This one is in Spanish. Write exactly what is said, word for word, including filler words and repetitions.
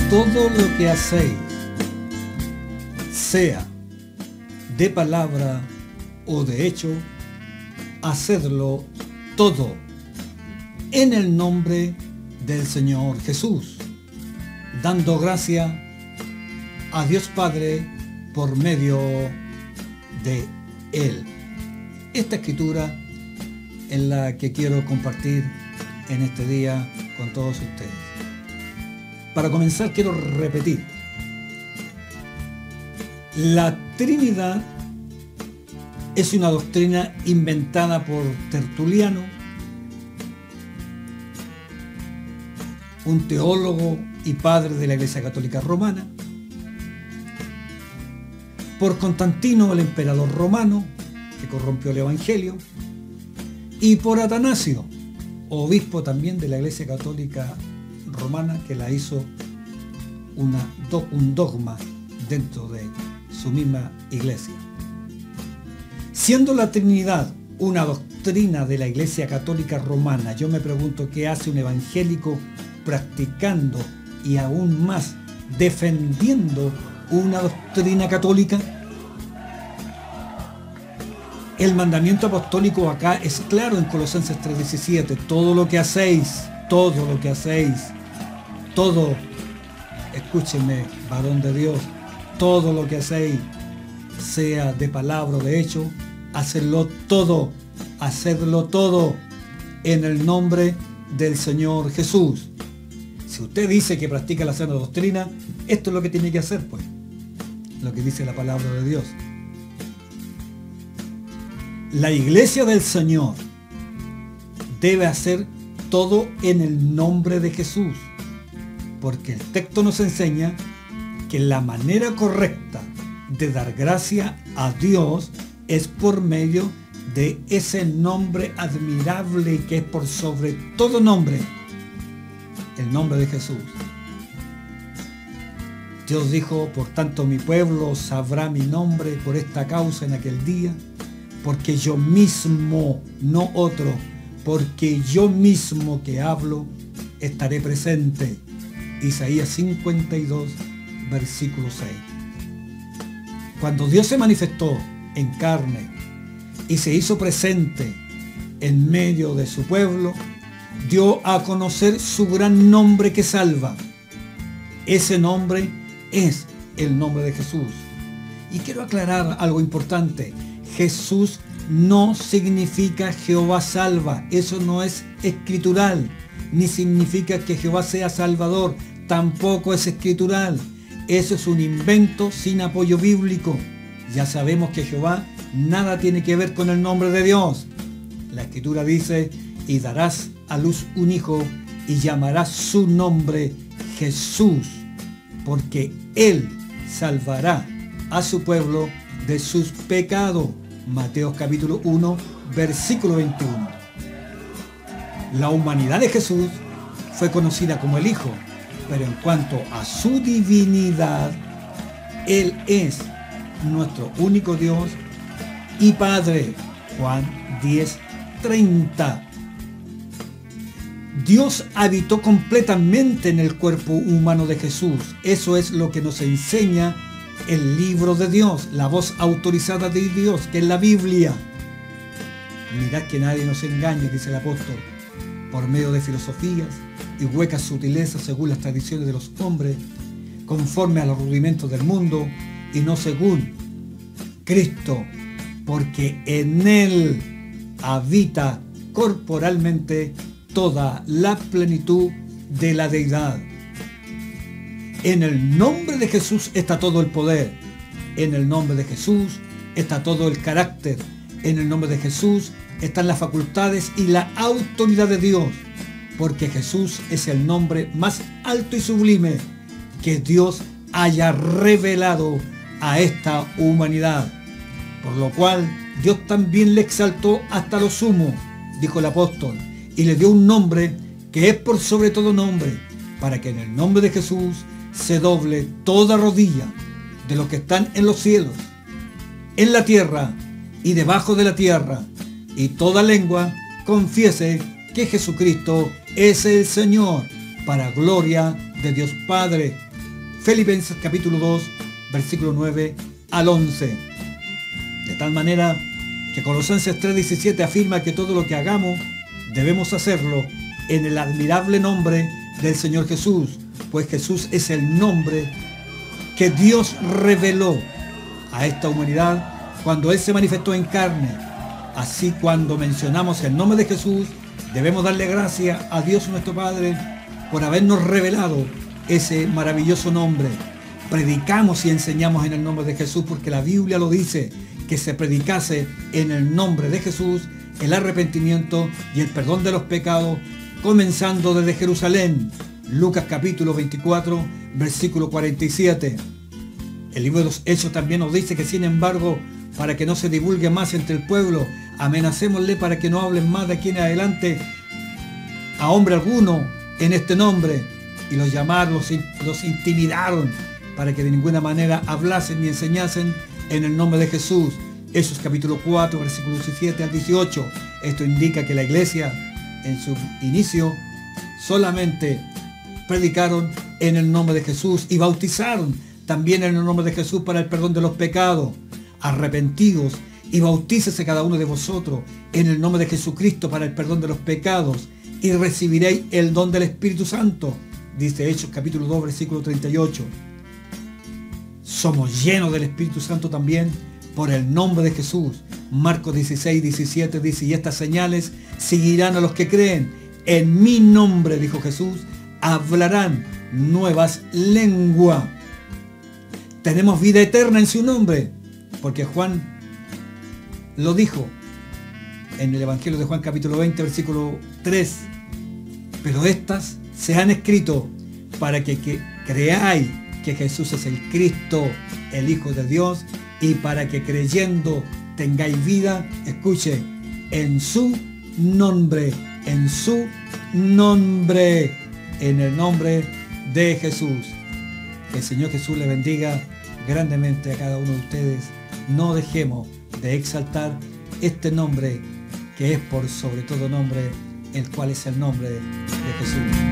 todo lo que hacéis, sea de palabra o de hecho, hacedlo todo en el nombre del Señor Jesús, dando gracia a Dios Padre por medio de Él. Esta escritura es la que quiero compartir en este día con todos ustedes. Para comenzar, quiero repetir: la Trinidad es una doctrina inventada por Tertuliano, un teólogo y padre de la Iglesia Católica Romana, por Constantino, el emperador romano, que corrompió el Evangelio, y por Atanasio, obispo también de la Iglesia Católica Romana, que la hizo una, do, un dogma dentro de su misma iglesia. Siendo la Trinidad una doctrina de la Iglesia Católica Romana, yo me pregunto qué hace un evangélico practicando y aún más defendiendo una doctrina católica. El mandamiento apostólico acá es claro en Colosenses tres diecisiete: todo lo que hacéis, todo lo que hacéis, todo, escúcheme, varón de Dios, todo lo que hacéis, sea de palabra o de hecho, hacedlo todo, hacedlo todo en el nombre del Señor Jesús. Si usted dice que practica la sana doctrina, esto es lo que tiene que hacer, pues, lo que dice la palabra de Dios. La iglesia del Señor debe hacer todo en el nombre de Jesús, porque el texto nos enseña que la manera correcta de dar gracia a Dios es por medio de ese nombre admirable que es por sobre todo nombre, el nombre de Jesús. Dios dijo: por tanto mi pueblo sabrá mi nombre por esta causa en aquel día, porque yo mismo, no otro, porque yo mismo que hablo, estaré presente. Isaías cincuenta y dos, versículo seis. Cuando Dios se manifestó en carne y se hizo presente en medio de su pueblo, dio a conocer su gran nombre que salva. Ese nombre es el nombre de Jesús. Y quiero aclarar algo importante: Jesús no significa Jehová salva. Eso no es escritural, ni significa que Jehová sea salvador. Tampoco es escritural. Eso es un invento sin apoyo bíblico. Ya sabemos que Jehová nada tiene que ver con el nombre de Dios. La escritura dice: y darás a luz un hijo y llamarás su nombre Jesús, porque él salvará a su pueblo de sus pecados. Mateo capítulo uno, versículo veintiuno. La humanidad de Jesús fue conocida como el Hijo, pero en cuanto a su divinidad, Él es nuestro único Dios y Padre. Juan diez, treinta. Dios habitó completamente en el cuerpo humano de Jesús. Eso es lo que nos enseña el libro de Dios, la voz autorizada de Dios, que es la Biblia. Mirad que nadie nos engañe, dice el apóstol, por medio de filosofías y huecas sutilezas según las tradiciones de los hombres, conforme a los rudimentos del mundo y no según Cristo, porque en Él habita corporalmente toda la plenitud de la deidad. En el nombre de Jesús está todo el poder. En el nombre de Jesús está todo el carácter. En el nombre de Jesús están las facultades y la autoridad de Dios, porque Jesús es el nombre más alto y sublime que Dios haya revelado a esta humanidad, por lo cual Dios también le exaltó hasta lo sumo, dijo el apóstol, y le dio un nombre que es por sobre todo nombre, para que en el nombre de Jesús se doble toda rodilla de los que están en los cielos, en la tierra y debajo de la tierra, y toda lengua confiese que Jesucristo es el Señor, para gloria de Dios Padre. Filipenses capítulo dos, versículo nueve al once. De tal manera que Colosenses tres diecisiete afirma que todo lo que hagamos debemos hacerlo en el admirable nombre del Señor Jesús, pues Jesús es el nombre que Dios reveló a esta humanidad cuando Él se manifestó en carne. Así, cuando mencionamos el nombre de Jesús, debemos darle gracias a Dios nuestro Padre por habernos revelado ese maravilloso nombre. Predicamos y enseñamos en el nombre de Jesús porque la Biblia lo dice, que se predicase en el nombre de Jesús el arrepentimiento y el perdón de los pecados, comenzando desde Jerusalén. Lucas capítulo veinticuatro, versículo cuarenta y siete. El libro de los Hechos también nos dice que, sin embargo, para que no se divulgue más entre el pueblo, amenacémosle para que no hablen más de aquí en adelante a hombre alguno en este nombre. Y los llamaron, los, los intimidaron para que de ninguna manera hablasen ni enseñasen en el nombre de Jesús. Hechos capítulo cuatro, versículos diecisiete al dieciocho. Esto indica que la iglesia en su inicio solamente predicaron en el nombre de Jesús y bautizaron también en el nombre de Jesús para el perdón de los pecados. Arrepentidos y bautícese cada uno de vosotros en el nombre de Jesucristo para el perdón de los pecados y recibiréis el don del Espíritu Santo, dice Hechos capítulo dos, versículo treinta y ocho. Somos llenos del Espíritu Santo también por el nombre de Jesús. Marcos dieciséis, diecisiete dice, y estas señales seguirán a los que creen. En mi nombre, dijo Jesús, hablarán nuevas lenguas. Tenemos vida eterna en su nombre, porque Juan lo dijo en el Evangelio de Juan capítulo veinte, versículo tres. Pero estas se han escrito para que, que creáis que Jesús es el Cristo, el Hijo de Dios, y para que creyendo tengáis vida, escuche, en su nombre, en su nombre, en el nombre de Jesús. Que el Señor Jesús le bendiga grandemente a cada uno de ustedes. No dejemos de exaltar este nombre que es por sobre todo nombre, el cual es el nombre de Jesús.